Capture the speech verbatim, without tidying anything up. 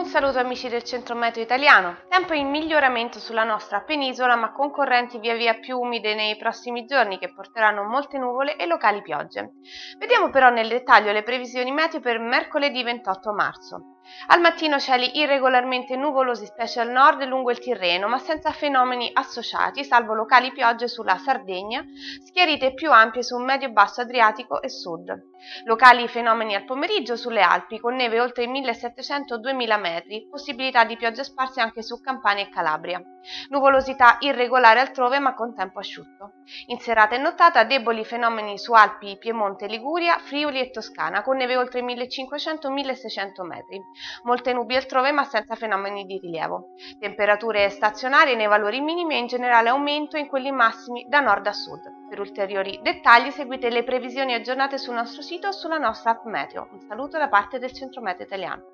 Un saluto amici del Centro Meteo Italiano. Tempo in miglioramento sulla nostra penisola, ma con correnti via via più umide nei prossimi giorni che porteranno molte nuvole e locali piogge. Vediamo però nel dettaglio le previsioni meteo per mercoledì ventotto marzo. Al mattino cieli irregolarmente nuvolosi, specie al nord lungo il Tirreno, ma senza fenomeni associati, salvo locali piogge sulla Sardegna, schiarite più ampie su medio-basso Adriatico e sud. Locali fenomeni al pomeriggio sulle Alpi, con neve oltre i millesettecento-duemila metri, possibilità di piogge sparse anche su Campania e Calabria. Nuvolosità irregolare altrove, ma con tempo asciutto. In serata e nottata deboli fenomeni su Alpi, Piemonte, Liguria, Friuli e Toscana, con neve oltre i millecinquecento-milleseicento metri. Molte nubi altrove, ma senza fenomeni di rilievo. Temperature stazionarie nei valori minimi e in generale aumento in quelli massimi da nord a sud. Per ulteriori dettagli seguite le previsioni aggiornate sul nostro sito o sulla nostra app Meteo. Un saluto da parte del Centro Meteo Italiano.